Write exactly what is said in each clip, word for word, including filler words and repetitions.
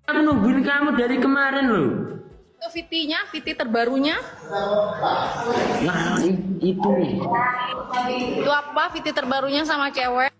aku nungguin kamu dari kemarin loh. Viti-nya, Viti terbarunya. Nah, itu. Itu apa? Viti terbarunya sama cewek.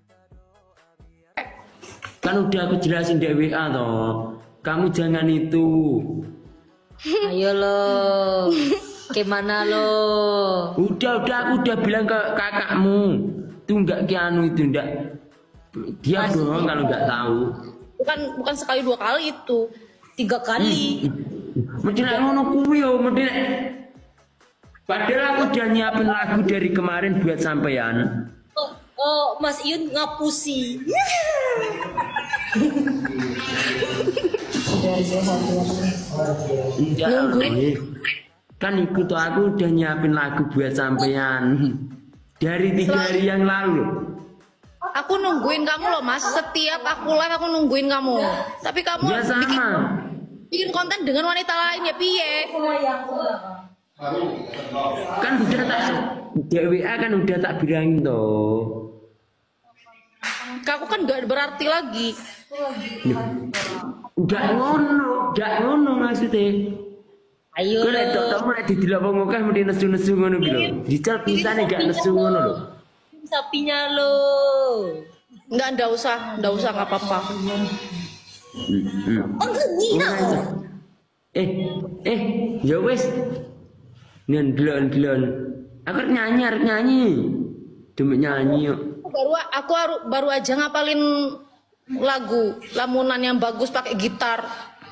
Kan udah aku jelasin di W A toh. Kamu jangan itu. Ayo lo. Gimana lo? Udah, udah aku udah bilang ke kakakmu. Itu enggak kianu itu enggak. Dia Mas, bohong kalau enggak tahu. Bukan bukan sekali dua kali itu. Tiga kali. Mesti nek ngono kuwi yo, mesti nek. Padahal aku udah nyiapin lagu dari kemarin buat sampean. Oh, oh Mas Iyun ngapusi. Nungguin. Kan ikut tuh aku udah nyiapin lagu buat sampean dari tiga hari yang lalu. Aku nungguin kamu loh Mas. Setiap aku live aku nungguin kamu. Tapi kamu Ya sama. bikin, bikin konten dengan wanita lain ya piye? Kan udah tak di W A kan udah tak bilangin toh. Aku kan gak berarti lagi. Udah ngono, udah ngono maksudnya. Ayo Kau lihat lo. kamu lihat di dalam pengokah mesti nesu-nesu ngono gitu. Dical bisa nih gak nesu ngono loh. Sapinya lo. Enggak, enggak usah, enggak usah, enggak apa-apa. Oh Nina. Eh, eh, ya wes. Nian delon delon. Aku nyanyi, harus nyanyi. Demi nyanyi yuk. Baru aku haru- baru aja ngapalin lagu lamunan yang bagus pakai gitar.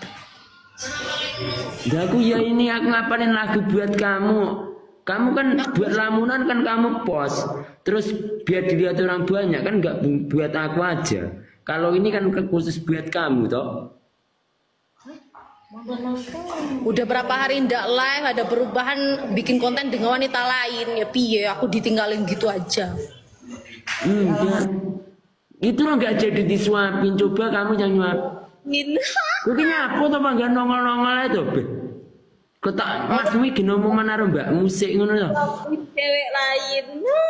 Ya aku ya ini aku ngapalin lagu buat kamu. Kamu kan buat lamunan kan kamu post. Terus biar dilihat orang banyak kan nggak bu- buat aku aja. Kalau ini kan khusus buat kamu toh. Udah berapa hari ndak live, ada perubahan bikin konten dengan wanita lain ya piye? Aku ditinggalin gitu aja. Hmm, ya. Itu lo nggak jadi disuapin. Coba kamu yang nyuap. Nina. Kau kenapa tuh bangga nongol-nongol itu? Kau tak mas Dwi genomo mana mbak musik ngono loh. Cewek lain.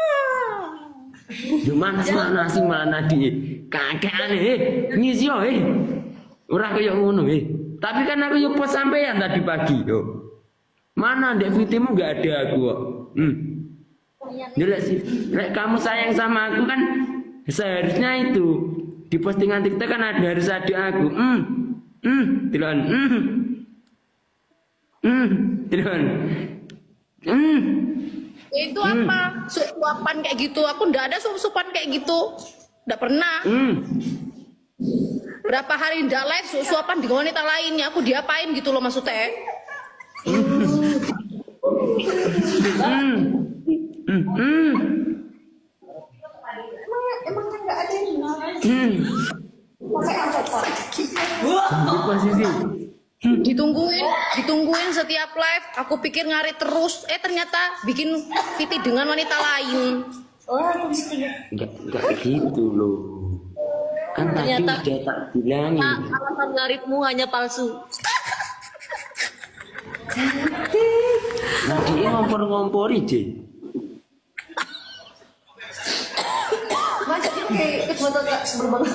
Cuman mana sih mana di kakek aneh, eh ngisi yo eh, orang kayak ngono eh. Tapi kan aku yo post sampean tadi pagi yo. Mana dek fitimu nggak ada aku kok. Hmm. Jelas sih, Rek, kamu sayang sama aku kan seharusnya itu di postingan TikTok kan ada harus ada aku. Hmm, hmm, tilon, hmm, hmm, tilon, hmm. Itu apa? Suapan kayak gitu. Aku ndak ada sup-supan kayak gitu. Ndak pernah. Hmm. Berapa hari ndak live su- suapan dengan wanita lainnya. Aku diapain gitu loh maksudnya. Hmm. Hmm. Hmm. Emangnya nggak ada yang Hmm. pakai apa pak? Di posisi. Ditungguin, ditungguin setiap live. Aku pikir ngari terus. Eh ternyata bikin Viti dengan wanita lain. Oh gitu ya. Enggak, enggak gitu loh. Kan tadi Ternyata- udah tak bilangin. Nah, alasan ngaritmu hanya palsu. Nah dia ngompor-ngompori je. Mas itu kayak kebetulan nggak berbangga.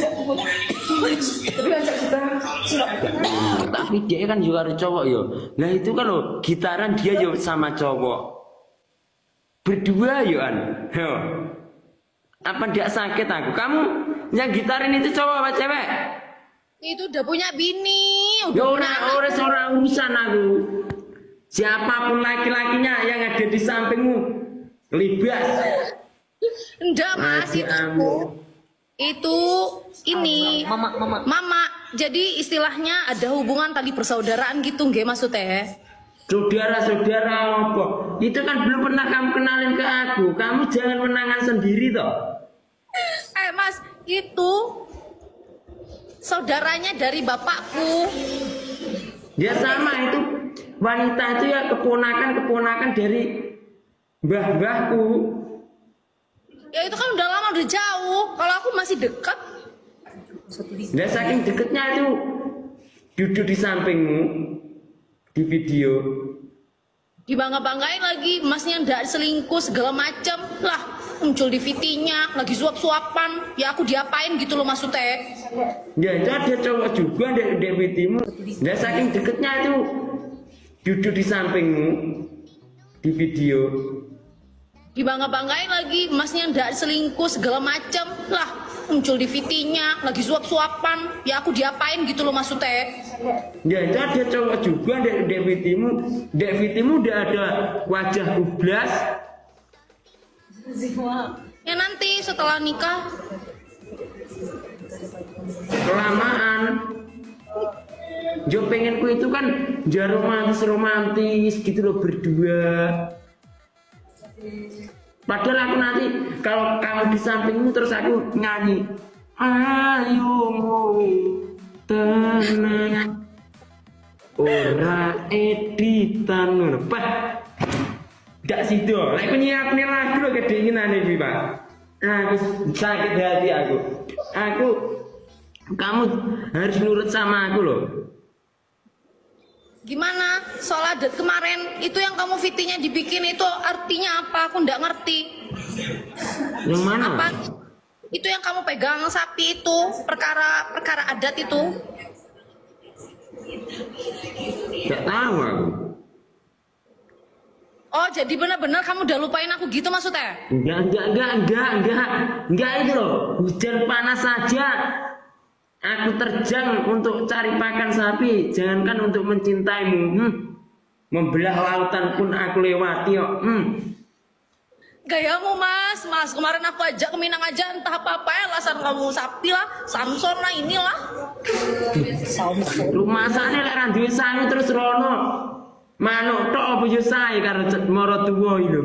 Tapi ajak kita silap. Tapi dia kan juga ada cowok yo. Nah itu kan lo gitaran dia yo sama cowok. Berdua yo an. Yo. Apa dia sakit aku? Kamu yang gitarin itu cowok apa cewek? Itu udah punya bini. Udah Ya punya orang anak. orang seorang urusan aku. Siapapun laki-lakinya yang ada di sampingmu, libas. Enggak mas, Mati itu kamu. itu ini Mama, mama. mama. Jadi istilahnya ada hubungan tali persaudaraan gitu nggak maksudnya? Saudara-saudara apa? Itu kan belum pernah kamu kenalin ke aku. Kamu jangan menangan sendiri toh. Eh mas, itu saudaranya dari bapakku. Ya sama itu wanita itu ya keponakan-keponakan dari mbah-mbahku. Ya itu kan udah lama udah jauh. Kalau aku masih dekat. Nah saking deketnya itu duduk di sampingmu di video. Dibangga-banggain lagi masnya ndak selingkuh segala macam lah. muncul di V T-nya lagi suap-suapan. Ya aku diapain gitu loh maksudnya. Ya itu ada cowok juga dari D V T-mu. Nah saking deketnya itu duduk di sampingmu di video. Dibangga-banggain lagi masnya ndak selingkuh segala macam lah, muncul di V T-nya lagi suap-suapan. Ya aku diapain gitu loh maksudnya. Ya itu ada cowok juga dari D V T-mu. D V T-mu udah ada wajah kublas. Ya nanti setelah nikah Kelamaan. Jo pengenku itu kan jar romantis romantis gitu loh berdua. Padahal aku nanti kalau kamu di sampingmu terus aku nyanyi ayo tenang ora editan ngono Pak. Gak sido, lek nyiapne lagu lho kedingin iki Pak. Aku sakit hati aku. Aku kamu harus nurut sama aku loh. gimana soal adat kemarin itu yang kamu V T-nya dibikin itu artinya apa? Aku ndak ngerti. Yang mana? Apa? Itu yang kamu pegang sapi itu perkara perkara adat itu. Gak tahu aku. Oh jadi benar-benar kamu udah lupain aku gitu maksudnya? Enggak, enggak, enggak, enggak, enggak, enggak itu loh. Hujan panas saja. Aku terjang untuk cari pakan sapi, jangankan untuk mencintaimu. Hmm. Membelah lautan pun aku lewati kok. Hmm. Gayamu mas, mas kemarin aku ajak ke Minang aja entah apa-apa ya alasan kamu sapi lah, Samson lah inilah. Rumah sana lek ra duwe sangu terus rono. Manuk tok apa yo sae karo mara tuwa iki lho.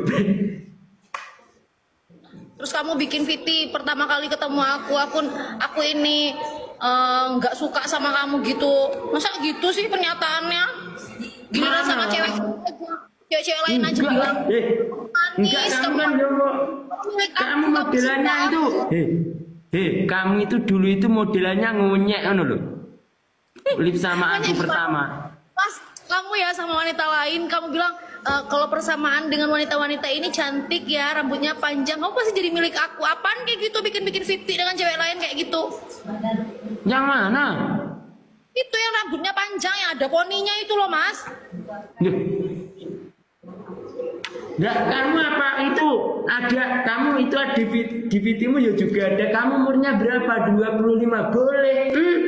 Terus kamu bikin V T pertama kali ketemu aku, aku aku ini nggak uh, suka sama kamu gitu. Masa gitu sih pernyataannya? Giliran sama cewek cewek lain aja enggak, bilang eh, enggak manis kamu kan dulu kamu modelannya itu hei hei kamu itu dulu itu modelannya ngonyek kan loh lip sama aku pertama pas kamu ya sama wanita lain kamu bilang e, kalau persamaan dengan wanita-wanita ini cantik ya rambutnya panjang kamu pasti jadi milik aku. Apaan kayak gitu bikin-bikin V T dengan cewek lain kayak gitu? Yang mana? Itu yang rambutnya panjang yang ada poninya itu loh mas. Duh. Enggak, kamu apa itu ada kamu itu ada di, di V T-mu ya juga ada. Kamu umurnya berapa? dua puluh lima boleh. Hmm.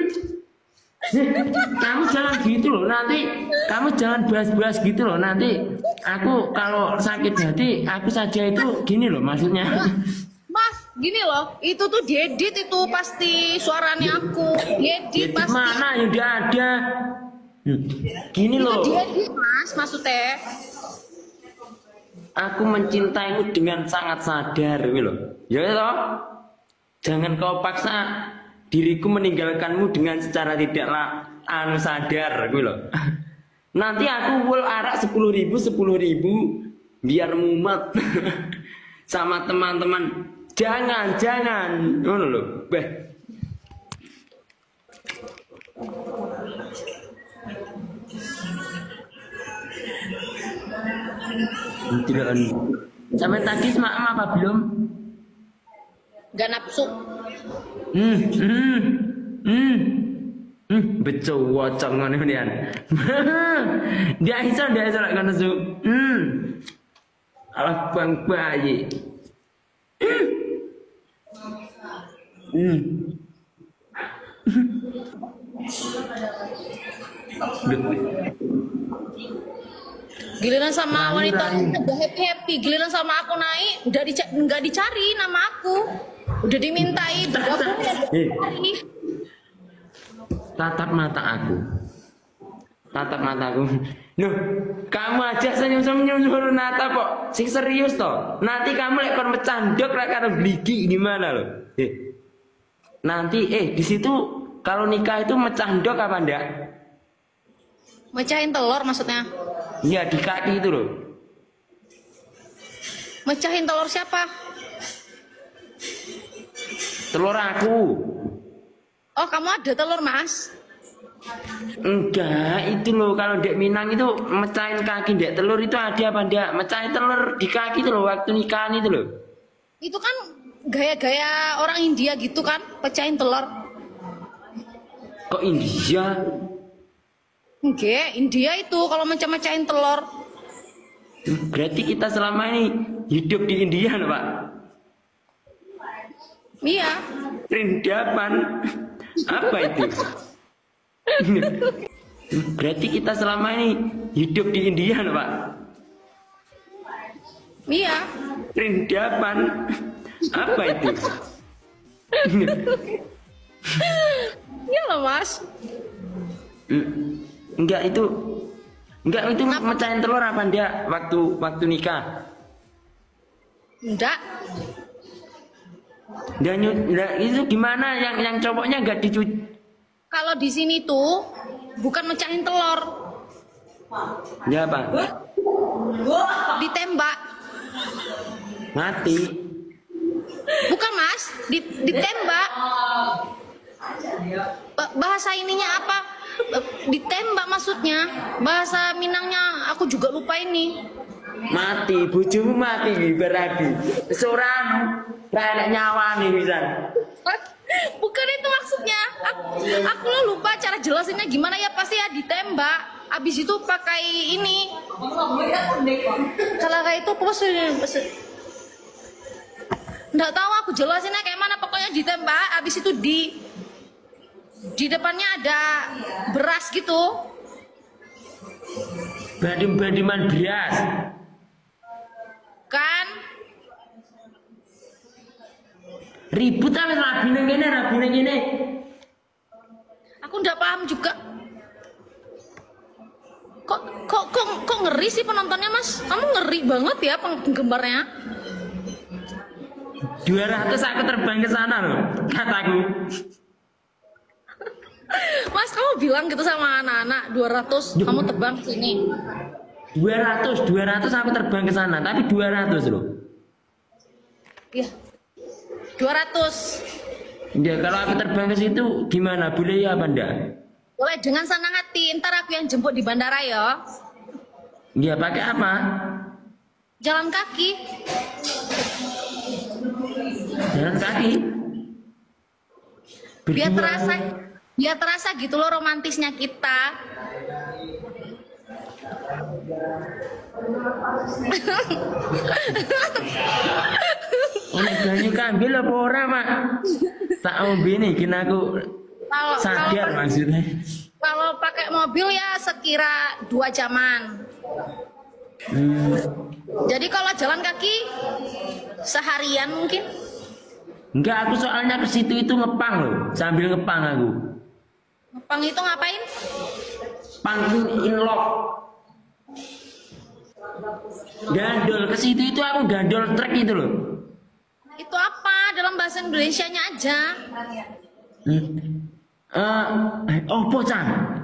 Kamu jangan gitu loh nanti. Kamu jangan bahas-bahas gitu loh nanti. Aku kalau sakit hati aku saja itu gini loh maksudnya. Mas, gini loh, itu tuh diedit itu pasti suaranya aku. Diedit pasti. Mana yang udah ada? Gini itu loh. Diedit mas, maksudnya. Aku mencintaimu dengan sangat sadar gitu loh. Ya toh? Jangan kau paksa diriku meninggalkanmu dengan secara tidaklah anu sadar gitu loh. Nanti aku will arak sepuluh ribu sepuluh ribu biar mumet sama teman-teman. Jangan, jangan. Ngono loh. Beh. Tidak kan. Sampai tadi semalam apa belum? Gak nafsu. Hmm, hmm, hmm, hmm, betul wacang mana dia? Dia iso dia iso lek kono su. Hmm, alah bang bayi. Hmm. Giliran sama wanita udah happy happy, giliran sama aku naik udah dica nggak dicari nama aku, udah dimintai bergabung ya dicari. Tatap mata aku, tatap mataku. Loh, kamu aja senyum-senyum suruh natap kok, sing serius toh. Nanti kamu lek kon mecandok lek karo bligi gimana loh? Eh, nanti eh di situ kalau nikah itu mecandok apa ndak? Mecahin telur maksudnya? Iya di kaki itu loh. Mecahin telur siapa? Telur aku. Oh kamu ada telur mas? Enggak, itu loh kalau dek Minang itu mecahin kaki dek telur itu ada apa ndak? Mecahin telur di kaki itu loh waktu nikahan itu loh. Itu kan gaya-gaya orang India gitu kan, pecahin telur. Kok India? Oke, India itu kalau mecah-mecahin telur. Berarti kita selama ini hidup di India, Pak. Iya. Perindapan. Apa itu? Berarti kita selama ini hidup di India, Pak. Iya. Perindapan. Apa itu? Iya loh Mas. Enggak itu. Enggak itu mecahin telur apa dia waktu waktu nikah? Enggak. Dan itu gimana yang yang cowoknya enggak dicuci? Kalau di sini tuh bukan mecahin telur. Ya apa? Ditembak. Mati. Bukan Mas, ditembak. Bahasa ininya apa? Ditembak maksudnya. Bahasa Minangnya aku juga lupa ini. Mati, bojomu mati berarti. Seorang ada nyawa nih bisa. Bukan itu maksudnya. Aku, aku lo lupa cara jelasinnya gimana ya, pasti ya ditembak. Abis itu pakai ini. Kalau kayak itu pos nggak tahu aku jelasinnya kayak mana, pokoknya ditembak. Abis itu di di depannya ada beras gitu. Badim-badiman beras. Kan Ribut apa rabine ngene, rabine ngene. aku nggak paham juga. Kok kok kok kok ngeri sih penontonnya Mas? Kamu ngeri banget ya penggemarnya. dua ratus aku terbang ke sana loh, kataku. Mas, kamu bilang gitu sama anak-anak dua ratus kamu terbang ke sini. dua ratus, dua ratus aku terbang ke sana, tapi dua ratus loh. Iya. dua ratus. Ya kalau aku terbang ke situ gimana? Boleh ya apa enggak? Boleh dengan senang hati. Ntar aku yang jemput di bandara ya. Ya pakai apa? Jalan kaki. Jalan kaki. Biar Berdua. terasa biar terasa gitu loh romantisnya kita. Ini banyu kambil apa ora, Mak? Tak ombe nih, kena aku Kalau sadar kalau, maksudnya. kalau pakai mobil ya sekira dua jaman. Hmm. Jadi kalau jalan kaki seharian mungkin. Enggak, aku soalnya ke situ itu ngepang loh, sambil ngepang aku. Ngepang itu ngapain? Pang inlock. Gandol ke situ itu aku gandol trek itu loh. Itu apa? Dalam bahasa Indonesianya aja. Hmm. Uh, oh pocan.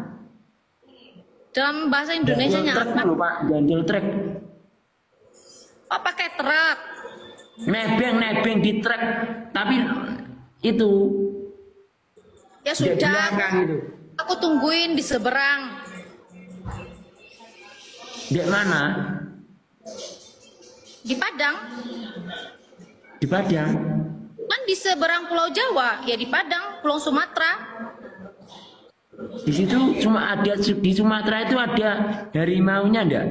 Dalam bahasa Indonesianya Gandol trek apa? loh, Pak, gandol trek. Oh, pakai truk. Nebeng nebeng di trek, tapi itu Ya di sudah. belakang itu. Aku tungguin di seberang. Di mana? Di Padang. Di Padang. Kan di seberang Pulau Jawa, ya di Padang, Pulau Sumatera. Di situ cuma ada di Sumatera itu ada harimaunya enggak?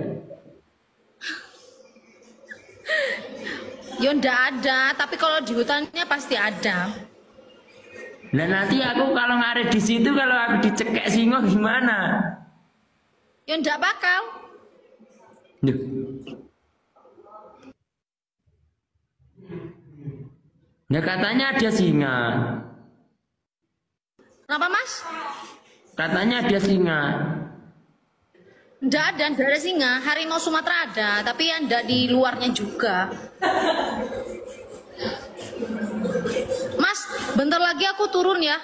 Ya ndak ada, tapi kalau di hutannya pasti ada. Nah nanti aku kalau ngaret di situ kalau aku dicekek singo gimana? Ya ndak bakal. Duh. Nah katanya ada singa. Kenapa Mas? Katanya ada singa. Ndak ada, ndak ada singa. Harimau Sumatera ada, tapi yang ndak di luarnya juga. Mas, bentar lagi aku turun ya.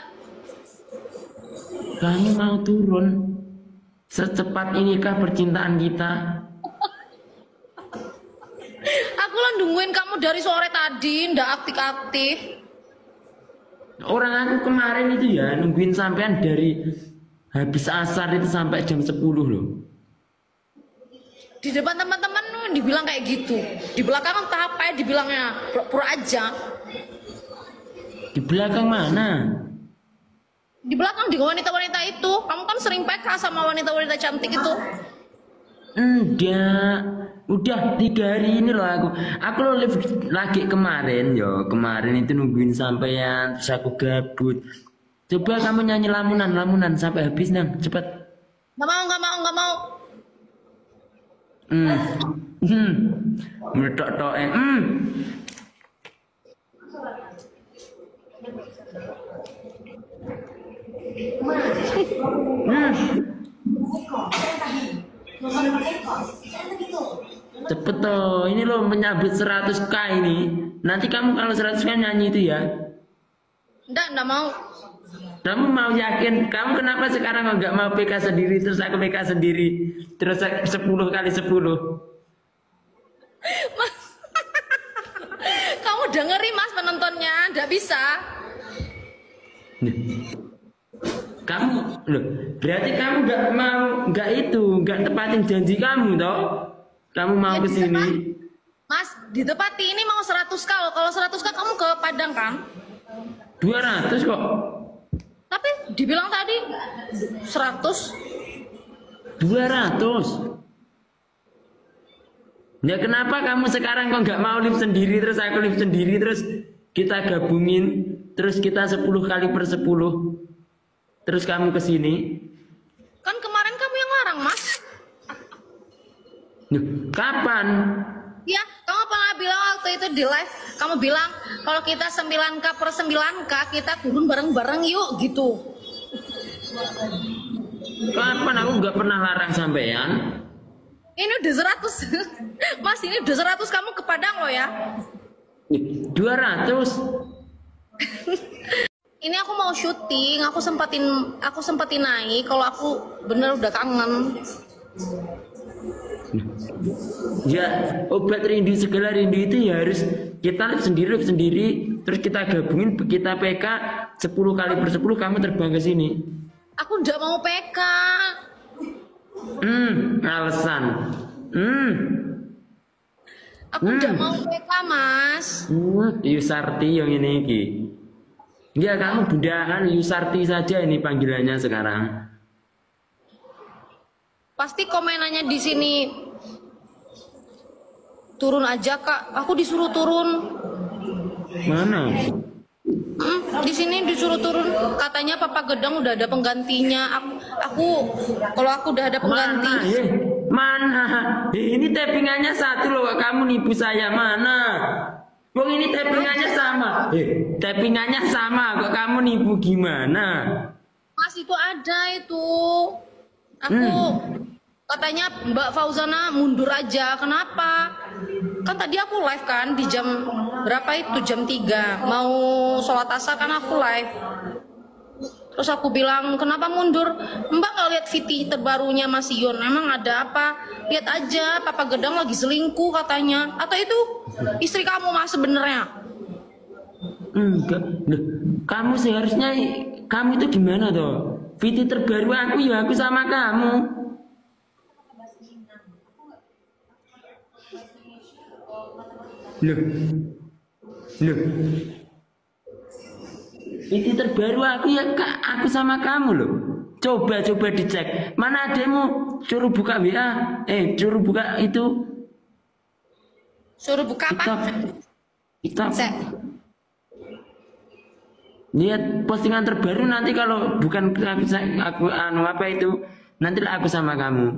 Kamu mau turun? Secepat inikah percintaan kita? Aku lah nungguin kamu dari sore tadi, ndak aktif-aktif. Orang aku kemarin itu ya nungguin sampean dari habis asar itu sampai jam sepuluh loh. Di depan teman-temanmu dibilang kayak gitu. Di belakang entah apa ya dibilangnya, pura-pura aja. Di belakang mana? Di belakang di wanita-wanita itu. Kamu kan sering P K sama wanita-wanita cantik itu. Enggak, udah tiga hari ini loh aku. Aku lo live lagi kemarin yo, kemarin itu nungguin sampean, terus aku gabut. Coba kamu nyanyi lamunan, lamunan sampai habis nang, cepet. Gak mau, gak mau, gak mau. Hmm, hmm, meledak tok eh, hmm. Hmm. Cepet toh, ini lo menyambut seratus k ini. Nanti kamu kalau seratus k nyanyi itu ya. Enggak, enggak mau. Kamu mau yakin? Kamu kenapa sekarang nggak mau P K sendiri terus aku P K sendiri terus sepuluh kali sepuluh? Mas, kamu dengeri mas penontonnya, enggak bisa. Kamu loh, berarti kamu nggak mau nggak itu nggak tepatin janji kamu toh? Kamu mau Ya, kesini? Mas, di Tepati ini mau seratus k loh. Kalau seratus k kamu ke Padang kan? dua ratus kok. Tapi dibilang tadi seratus. dua ratus. Ya kenapa kamu sekarang kok nggak mau live sendiri terus aku live sendiri terus kita gabungin terus kita sepuluh kali per sepuluh terus kamu kesini? Kan kemarin kamu yang larang mas. Duh, kapan? Ya, kamu pernah bilang waktu itu di live, kamu bilang kalau kita sembilan k per sembilan k kita turun bareng-bareng yuk gitu. Kapan aku nggak pernah larang sampean? Ini udah seratus. Mas, ini udah seratus kamu ke Padang loh ya. dua ratus. Ini aku mau syuting, aku sempatin aku sempatin naik kalau aku bener udah kangen. Ya obat rindu segala rindu itu ya harus kita live sendiri live sendiri terus kita gabungin kita P K sepuluh kali per sepuluh kamu terbang ke sini. Aku nggak mau P K. Hmm, alasan. Hmm. Aku nggak mau P K mas. Hmm, Yusarti yang ini iki. Ya kamu bundahan Yusarti saja ini panggilannya sekarang. Pasti komenannya di sini turun aja kak. Aku disuruh turun. Mana? Hmm, di sini disuruh turun. Katanya Papa Gedang udah ada penggantinya. Aku, aku kalau aku udah ada pengganti. Mana? Eh, mana? Eh, ini tappingannya satu loh. Kamu nipu saya mana? Wong ini tappingannya sama. Eh, tappingannya sama. Kok kamu nipu gimana? Mas itu ada itu. Aku Hmm. katanya Mbak Fauzana mundur aja. Kenapa? Kan tadi aku live kan di jam berapa itu? Jam tiga. Mau sholat asar kan aku live. Terus aku bilang, kenapa mundur? Mbak kalau lihat V T terbarunya Mas Ion, emang ada apa? Lihat aja, Papa Gedang lagi selingkuh katanya. Atau itu istri kamu mas sebenarnya? Enggak. Loh, kamu seharusnya kamu itu gimana toh? V T terbaru aku ya aku sama kamu. Loh. Loh. V T terbaru aku ya kak, aku sama kamu loh. Coba coba dicek. Mana ademu suruh buka W A? Eh, suruh buka itu. Suruh buka apa? TikTok. TikTok. Cek. Lihat postingan terbaru nanti kalau bukan aku, aku anu apa itu nanti aku sama kamu.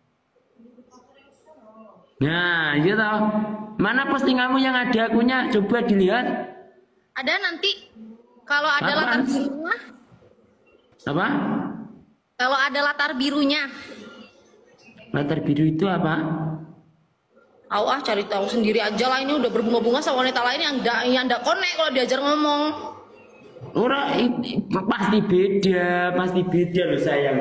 Nah, iya toh. Mana postinganmu yang ada akunya? Coba dilihat. Ada nanti kalau ada Apa? latar birunya. Apa? Kalau ada latar birunya. Latar biru itu apa? Tahu ah, cari tahu sendiri aja lah. Ini udah berbunga-bunga sama wanita lain yang enggak yang enggak connect kalau diajar ngomong. Ora i- i- pasti beda, pasti beda loh sayang.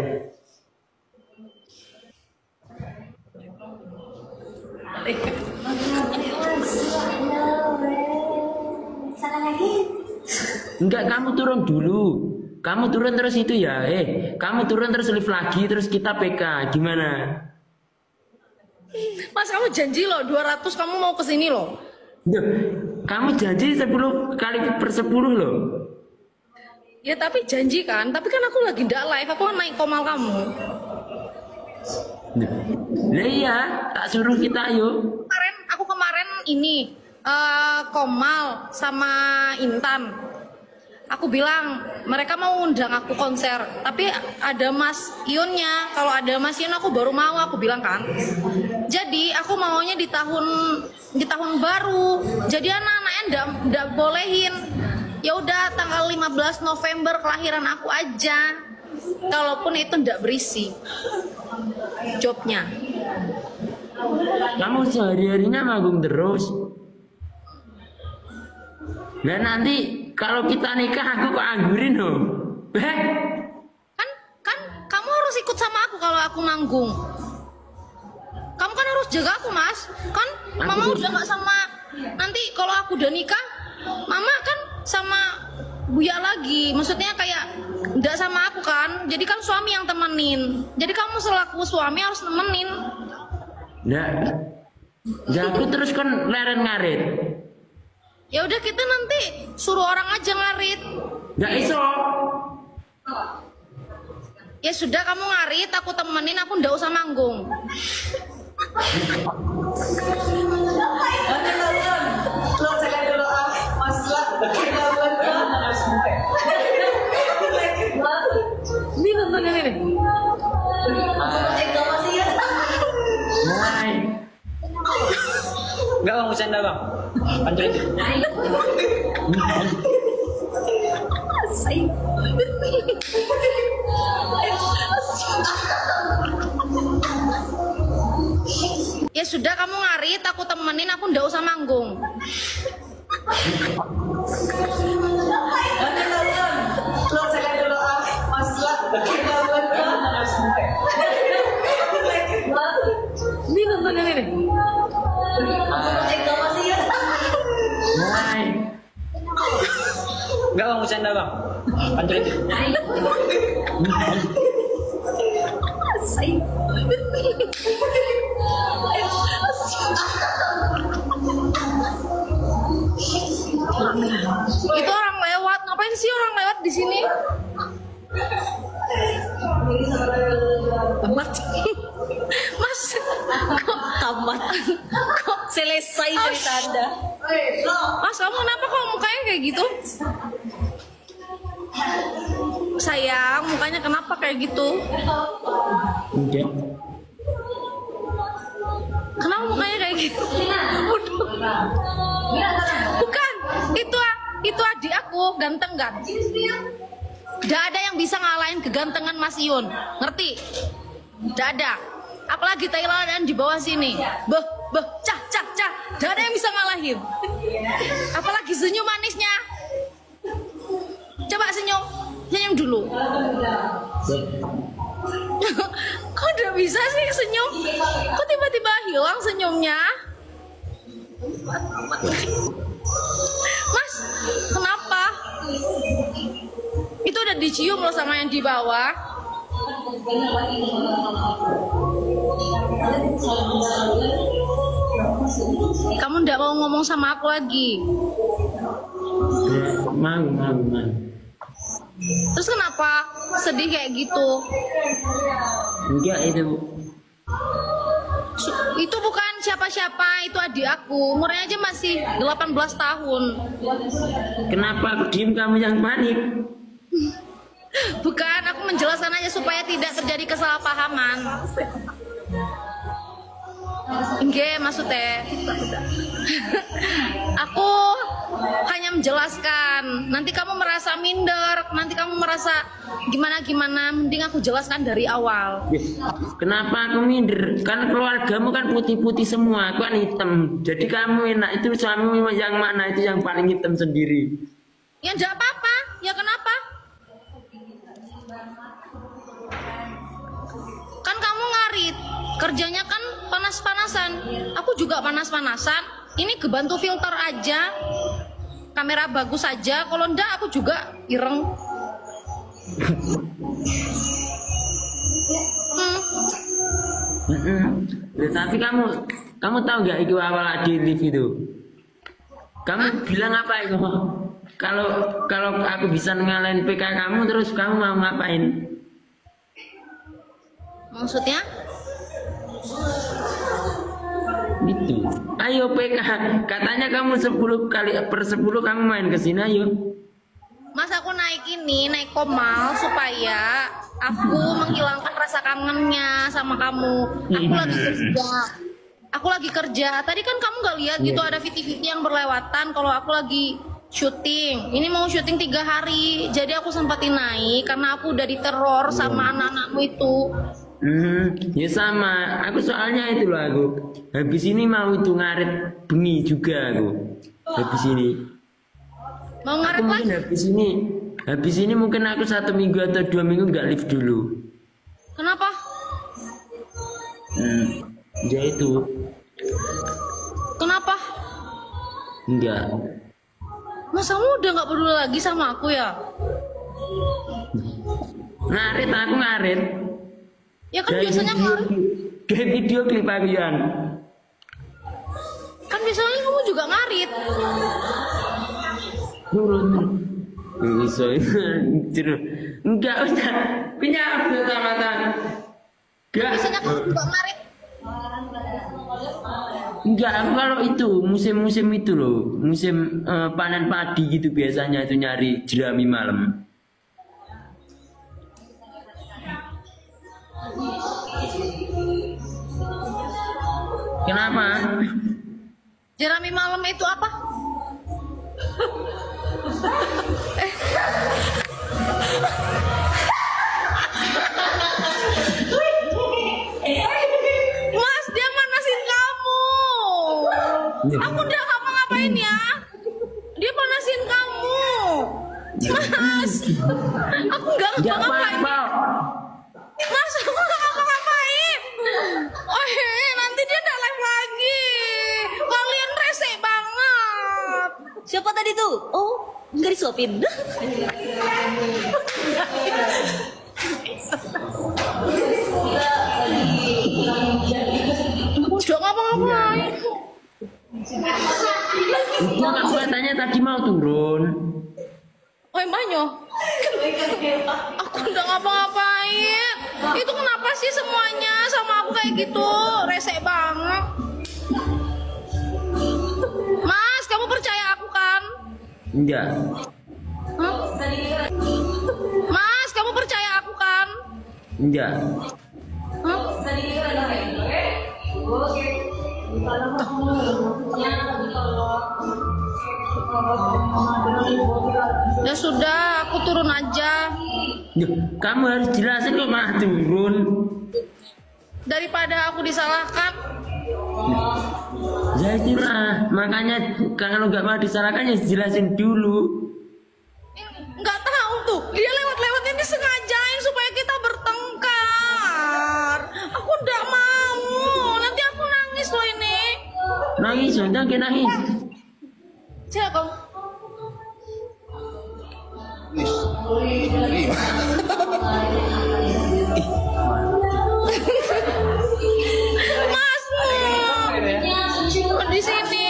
Salah lagi. Enggak, kamu turun dulu. Kamu turun terus itu ya. Eh, kamu turun terus live lagi terus kita P K. Gimana? Mas kamu janji loh dua ratus kamu mau kesini loh. Duh, kamu janji sepuluh kali per sepuluh loh. Ya tapi janji kan, tapi kan aku lagi ndak live, aku naik komal kamu. Nah iya, tak suruh kita ayo. Kemarin aku kemarin ini uh, komal sama Intan. Aku bilang mereka mau undang aku konser, tapi ada Mas Ionnya. Kalau ada Mas Ion aku baru mau, aku bilang kan. Jadi aku maunya di tahun di tahun baru. Jadi anak-anaknya ndak ndak bolehin. Ya udah tanggal lima belas November kelahiran aku aja. Kalaupun itu ndak berisi jobnya. Kamu sehari-harinya manggung terus. Dan nanti kalau kita nikah aku kok anggurin loh. Eh? Kan kan kamu harus ikut sama aku kalau aku manggung. Kamu kan harus jaga aku, Mas. Kan Aku Mama tuh- udah gak sama. Nanti kalau aku udah nikah, Mama kan sama Buya lagi. Maksudnya kayak nggak sama aku kan. Jadi kan suami yang temenin. Jadi kamu selaku suami harus nemenin. Nggak. Ya aku terus kan leren ngarit. Ya udah kita nanti suruh orang aja ngarit. Nggak iso. Ya sudah kamu ngarit, aku temenin, aku ndak usah manggung. Ini nonton ini nih. Mulai. Enggak bang, bercanda bang. Panjang itu. Ya sudah kamu ngarit, aku temenin, aku ndak usah manggung. Ini nonton ini nih. Mulai. Enggak bang, bercanda bang. Panjang itu. Itu orang lewat, ngapain sih orang lewat di sini? Tamat. Mas, kok Tamat. Kok selesai cerita Anda? Mas kamu kenapa kok mukanya kayak gitu? Sayang, mukanya kenapa kayak gitu? Enggak. Kenapa mukanya kayak gitu? Waduh. Bukan, itu itu adik aku ganteng kan? Gak ada yang bisa ngalahin kegantengan Mas Ion, ngerti? Gak ada. Apalagi Thailand di bawah sini, beh beh cah cah cah, gak ada yang bisa ngalahin. Apalagi senyum manisnya. Coba senyum, senyum dulu. Kok udah bisa sih senyum? Kok tiba-tiba hilang senyumnya? Mas, kenapa? Itu udah dicium loh sama yang di bawah. Kamu ndak mau ngomong sama aku lagi. Mau, mau, mau. Terus kenapa sedih kayak gitu? Enggak itu. Su- Itu bukan siapa-siapa, itu adik aku. Umurnya aja masih delapan belas tahun. Kenapa aku diem kamu yang panik? Bukan, aku menjelaskan aja supaya tidak terjadi kesalahpahaman. Enggak, maksudnya aku hanya menjelaskan. Nanti kamu merasa minder, nanti kamu merasa gimana-gimana. Mending aku jelaskan dari awal. Kenapa aku minder? Kan keluargamu kan putih-putih semua, aku kan hitam. Jadi kamu enak itu suami yang mana itu yang paling hitam sendiri. Ya enggak apa-apa, ya kenapa? Kan kamu ngarit, kerjanya kan panas-panasan. Aku juga panas-panasan. Ini kebantu filter aja, kamera bagus aja. Kalau enggak aku juga ireng. Hmm. Mm-mm. Ya, tapi kamu kamu tahu nggak itu awal di live itu? Kamu Hah? bilang apa itu? Kalau kalau aku bisa ngalahin P K kamu terus kamu mau ngapain? Maksudnya? Gitu. Ayo P K, katanya kamu sepuluh kali per sepuluh kamu main ke sini ayo. Mas aku naik ini, naik komal supaya aku menghilangkan rasa kangennya sama kamu. Aku lagi kerja. Aku lagi kerja. Tadi kan kamu gak lihat gitu ada V T-V T yang berlewatan kalau aku lagi syuting. Ini mau syuting tiga hari. Jadi aku sempatin naik karena aku udah diteror sama anak-anakmu itu. Hmm, ya sama. Aku soalnya itu loh aku. Habis ini mau itu ngaret bengi juga aku. Habis ini. Mau ngaret aku lagi? mungkin habis ini. Habis ini mungkin aku satu minggu atau dua minggu nggak live dulu. Kenapa? Hmm, ya itu. Kenapa? Enggak. Mas kamu udah nggak peduli lagi sama aku ya? Ngaret aku ngaret. Ya kan biasanya ngaret. Kayak video klip aku Yan. Kan biasanya kamu juga ngarit. Turun. Bisa enggak usah. Punya update mata. Enggak. Biasanya kamu juga ngarit. Enggak, aku kalau itu musim-musim itu loh, musim uh, panen padi gitu biasanya itu nyari jerami malam. Kenapa? Jerami malam itu apa? eh. Mas, dia manasin kamu. Aku udah ngapa-ngapain ya? Dia panasin kamu. Mas, aku nggak ngapa-ngapain. Mas, aku nggak ngapa-ngapain. Oh, hey, nanti dia nggak live lagi. Kalian rese banget. Siapa tadi tuh? Oh, nggak disuapin. Udah ngapa-ngapain. Itu aku katanya tadi mau turun. Oh, emangnya? Aku udah ngapa-ngapain. Itu kenapa sih semuanya sama aku kayak gitu? Rese banget. Mas, kamu percaya aku kan? Enggak. Hah? Mas, kamu percaya aku kan? Enggak. Hah? Ya sudah, aku turun aja. Duh, kamu harus jelasin kok malah turun. Daripada aku disalahkan. Ya itulah, makanya kalau nggak mau disalahkan ya jelasin dulu. Nggak tahu tuh, dia lewat-lewat ini sengajain supaya kita bertengkar. Aku nggak mau, nanti aku nangis loh ini. Nangis, jangan nangis. Siapa kamu? Mas, di sini.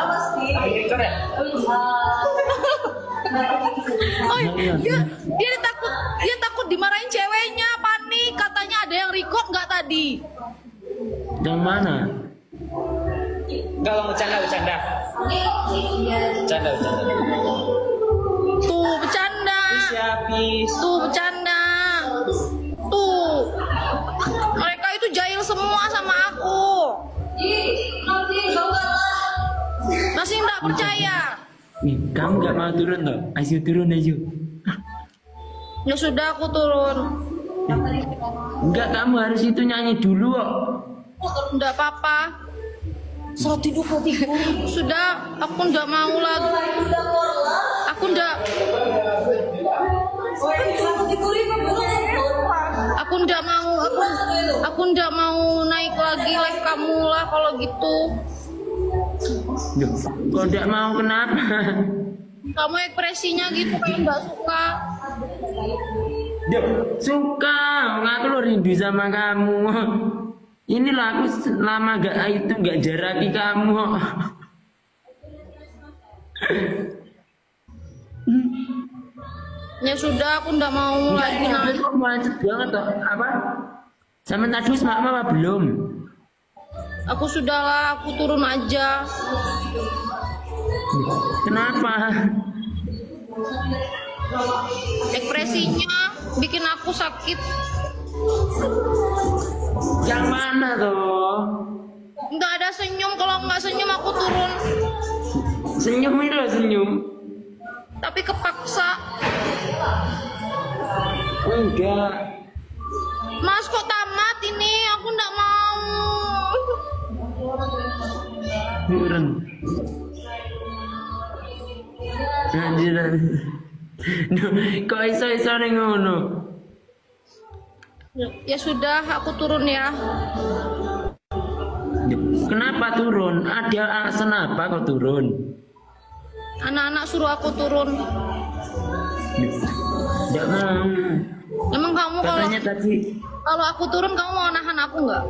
Oh, dia, dia takut, dia takut dimarahin ceweknya, panik. Katanya ada yang record nggak tadi? Yang mana? Enggak, bang, bercanda, bercanda. Bercanda, bercanda. Tuh, bercanda. Siapis. Tuh, bercanda. Tuh. Mereka itu jahil semua sama aku. Masih nggak percaya? Nih, kamu nggak mau turun loh? Ayo turun aja. Ya sudah, aku turun. Enggak, kamu harus itu nyanyi dulu kok. Nggak apa-apa. Surat tidur tidur. Sudah, aku nggak mau lagi. Aku nggak. Aku nggak mau. Aku, aku nggak mau naik lagi live kamu lah kalau gitu. Duh, kok nggak mau kenapa? Kamu ekspresinya gitu kayak nggak suka. Duh, suka, aku lo rindu sama kamu. Inilah aku lama gak itu gak jaraki kamu. Ya sudah, aku ndak mau lagi. Tapi kok macet banget toh? Apa? Sama tadi mak mama belum? Aku sudahlah, aku turun aja. Kenapa? Ekspresinya bikin aku sakit. Yang mana toh? Nggak ada senyum, kalau nggak senyum aku turun. Senyum itu loh, senyum. Tapi kepaksa. Enggak. Mas kok tamat ini? Aku nggak mau. Turun. Anjir. Duh, kok iso-iso ning ngono? Ya sudah, aku turun ya. Kenapa turun? Ada alasan apa kok turun? Anak-anak suruh aku turun. Enggak mau. Emang kamu kalau Katanya tadi. kalau aku turun kamu mau nahan aku nggak?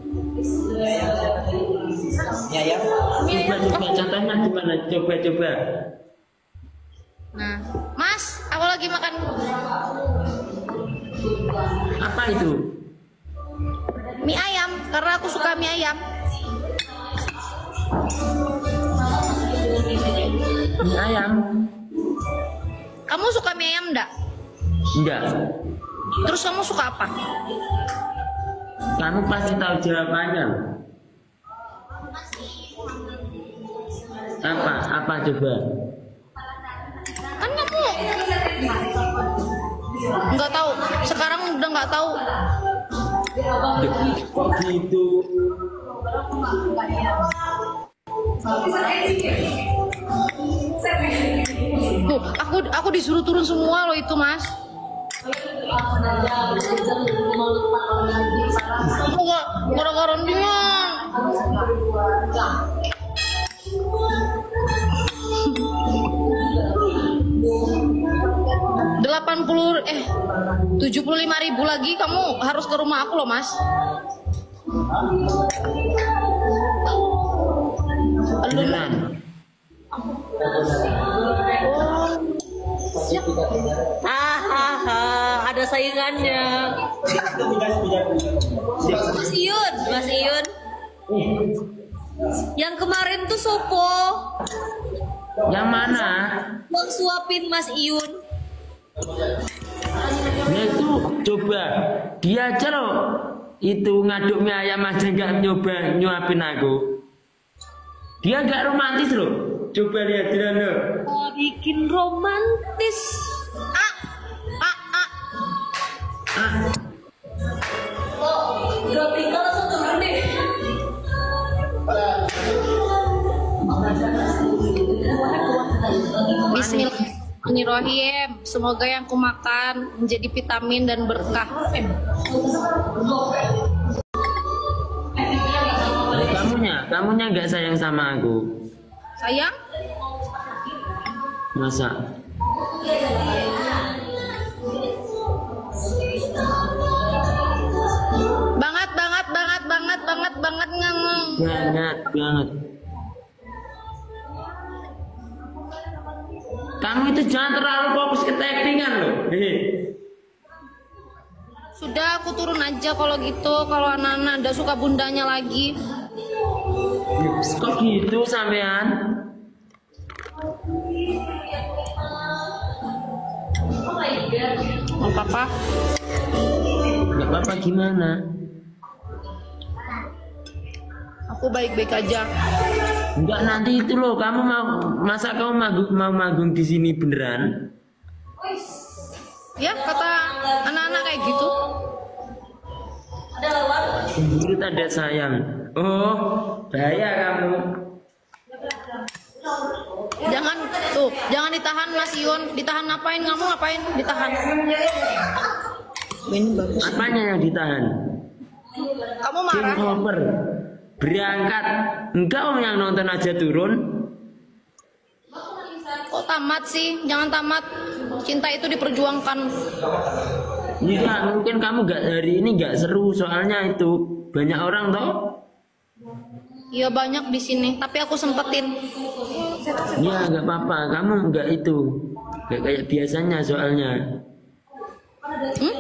Ya ya. Coba coba contohnya gimana? Coba coba. Nah, Mas, aku lagi makan. Apa itu? Mie ayam, karena aku suka mie ayam. Mie ayam? Kamu suka mie ayam enggak? Enggak. Terus kamu suka apa? Kamu pasti tahu jawabannya. Apa? Apa coba? Kan kamu nggak tahu. Sekarang udah nggak tahu. Kok gitu? Tuh, aku aku disuruh turun semua loh itu, Mas. Aku nggak gara-gara dia. Delapan puluh eh tujuh puluh lima ribu lagi kamu harus ke rumah aku loh, Mas. Beneran? Hahaha, ada saingannya. Mas Iyun, Mas Iyun. Yang kemarin tuh Sopo. Yang mana? Yang suapin Mas Iyun. Ya itu coba dia aja loh. Itu ngaduk mie ayam aja nggak nyoba nyuapin aku. Dia nggak romantis loh. Coba lihat dia loh. Oh, bikin romantis. Ah, ah, ah. Ah, Berarti kalau turun deh. Bismillahirrahmanirrahim. Semoga yang kumakan menjadi vitamin dan berkah. kamunya, kamunya nggak sayang sama aku. Sayang? Masa? Banget, banget, banget, banget, banget, banget ngomong. Banget, banget. Kamu itu jangan terlalu fokus ke typingan loh. Hehe. Sudah, aku turun aja kalau gitu. Kalau anak-anak udah suka bundanya lagi. Kok gitu sampean? Mau papa? Gak apa-apa gimana? Aku baik-baik aja. Enggak, nanti itu loh, kamu mau masa kamu magung, mau magung di sini beneran? Ya, kata anak-anak kayak gitu. Cemburu tanda sayang. Oh, bahaya kamu. Jangan tuh, jangan ditahan Mas Yun. Ditahan ngapain? Kamu ngapain? Ditahan. Ini bagus. Apanya yang ditahan? Kamu Game marah? over. Berangkat. Enggak, om yang nonton aja turun. Kok tamat sih? Jangan tamat. Cinta itu diperjuangkan. Iya, mungkin kamu gak hari ini gak seru soalnya itu Banyak orang toh? Iya banyak di sini, tapi aku sempetin. Ya nggak apa-apa, kamu nggak itu, nggak kayak biasanya soalnya. Hmm?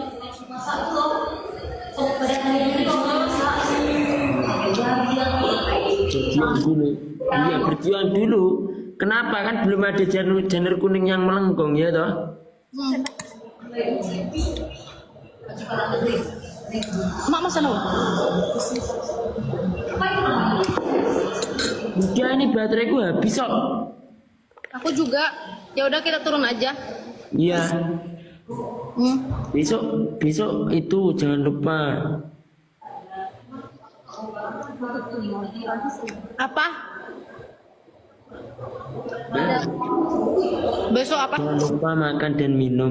Berjuang dulu, iya berjuang dulu. Kenapa kan belum ada janur janur kuning yang melengkung ya toh? Hmm. Mak masa no? Udah ini bateraiku habis kok. Aku juga. Ya udah kita turun aja. Iya. Hmm. Besok besok itu jangan lupa. Apa? Besok apa? Jangan lupa makan dan minum.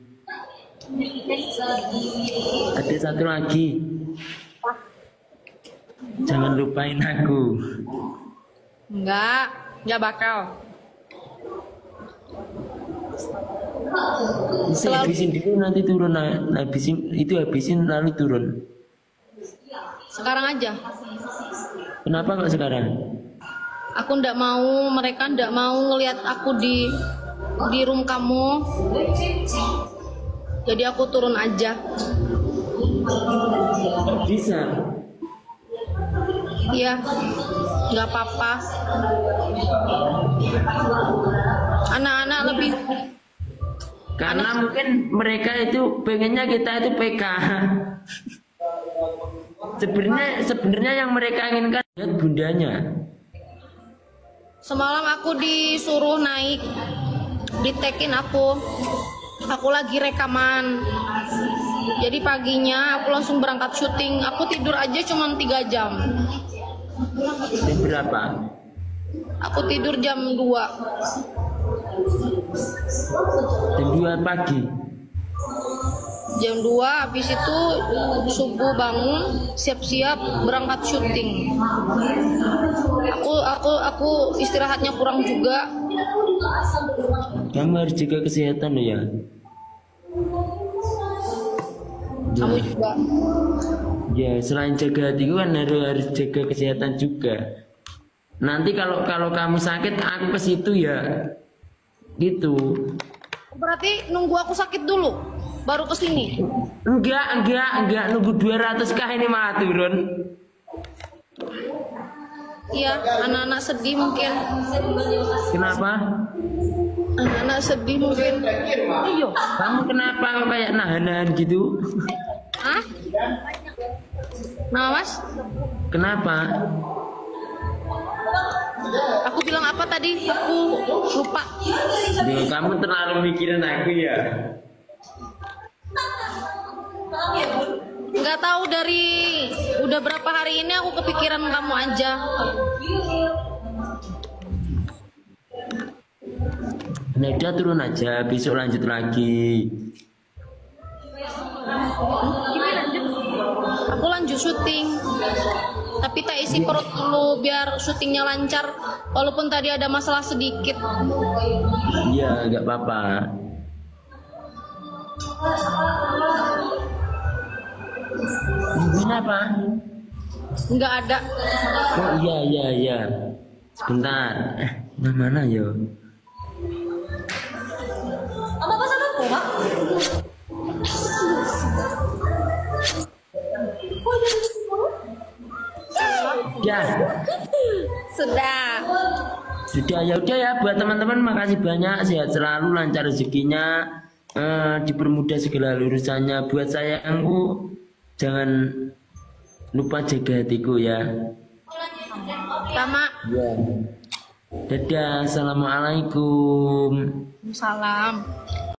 Ada satu lagi. Jangan lupain aku. Enggak, enggak bakal. Bisa habisin dulu nanti turun, habisin itu habisin lalu turun. Sekarang aja. Kenapa kok sekarang? Aku ndak mau, mereka ndak mau ngelihat aku di di room kamu. Jadi aku turun aja. Bisa. Iya, nggak apa-apa. Anak-anak lebih. Karena mungkin mereka itu pengennya kita itu P K. Sebenarnya sebenarnya yang mereka inginkan lihat bundanya. Semalam aku disuruh naik, ditekin aku. Aku lagi rekaman. Jadi paginya aku langsung berangkat syuting. Aku tidur aja cuma tiga jam. Jam berapa? Aku tidur jam dua. Jam dua pagi. Jam dua habis itu subuh bangun, siap-siap berangkat syuting. Aku aku aku istirahatnya kurang juga. Kamu harus jaga kesehatan loh ya. Kamu juga. Ya selain jaga hatiku kan harus harus jaga kesehatan juga. Nanti kalau kalau kamu sakit aku ke situ ya. Gitu. Berarti nunggu aku sakit dulu baru ke sini. Enggak, enggak, enggak nunggu dua ratus kah ini malah turun. Iya, anak-anak sedih mungkin. Kenapa? Anak-anak sedih mungkin. Iya. Kamu kenapa kok kayak nahan-nahan gitu? Hah? Nah, Mas? Kenapa? Aku bilang apa tadi? Aku lupa. Duh, kamu terlalu mikirin aku ya. Nggak tahu dari udah berapa hari ini aku kepikiran kamu aja. Nah udah turun aja, besok lanjut lagi. Aku lanjut syuting. Tapi tak isi perut dulu biar syutingnya lancar. Walaupun tadi ada masalah sedikit. Iya, nggak apa-apa. Kenapa? Nggak ada. Oh iya iya iya. Sebentar. Eh, nah mana yo? Apa apa sama aku, Mak? Ya. Sudah. Sudah ya udah ya buat teman-teman makasih banyak, sehat selalu, lancar rezekinya, eh, dipermudah segala urusannya. Buat sayangku jangan lupa jaga hatiku ya. Sama. Ya. Dadah, assalamualaikum. Salam.